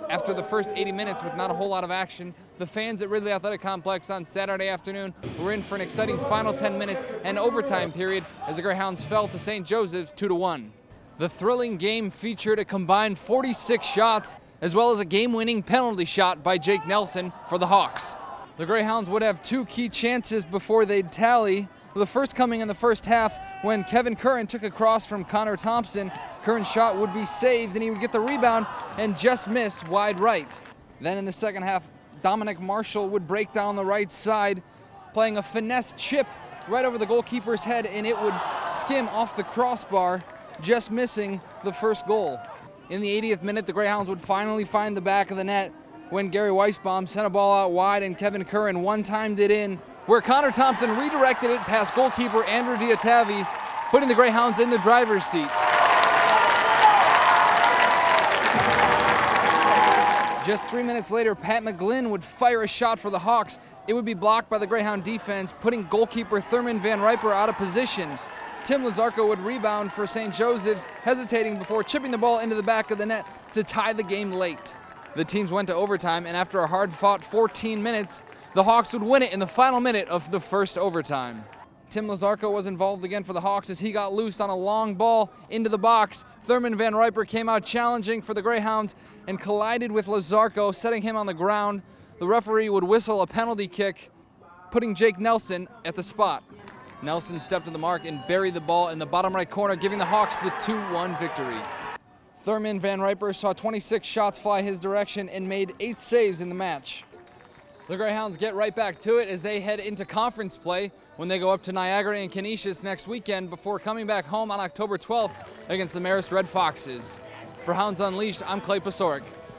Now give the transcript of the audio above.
After the first 80 minutes with not a whole lot of action, the fans at Ridley Athletic Complex on Saturday afternoon were in for an exciting final 10 minutes and overtime period as the Greyhounds fell to St. Joseph's 2-1. The thrilling game featured a combined 46 shots as well as a game-winning penalty shot by Jake Nelson for the Hawks. The Greyhounds would have two key chances before they'd tally, the first coming in the first half when Kevin Curran took a cross from Connor Thompson. Curran's shot would be saved and he would get the rebound and just miss wide right. Then in the second half, Dominic Marshall would break down the right side, playing a finesse chip right over the goalkeeper's head, and it would skim off the crossbar, just missing the first goal. In the 80th minute, the Greyhounds would finally find the back of the net when Gary Weisbaum sent a ball out wide and Kevin Curran one-timed it in, where Connor Thompson redirected it past goalkeeper Andrew Diatavi, putting the Greyhounds in the driver's seat. Just 3 minutes later, Pat McGlynn would fire a shot for the Hawks. It would be blocked by the Greyhound defense, putting goalkeeper Thurman Van Riper out of position. Tim Lazarko would rebound for St. Joseph's, hesitating before chipping the ball into the back of the net to tie the game late. The teams went to overtime, and after a hard-fought 14 minutes, the Hawks would win it in the final minute of the first overtime. Tim Lazarko was involved again for the Hawks as he got loose on a long ball into the box. Thurman Van Riper came out challenging for the Greyhounds and collided with Lazarko, setting him on the ground. The referee would whistle a penalty kick, putting Jake Nelson at the spot. Nelson stepped to the mark and buried the ball in the bottom right corner, giving the Hawks the 2-1 victory. Thurman Van Riper saw 26 shots fly his direction and made 8 saves in the match. The Greyhounds get right back to it as they head into conference play when they go up to Niagara and Canisius next weekend before coming back home on October 12th against the Marist Red Foxes. For Hounds Unleashed, I'm Clay Pasoric.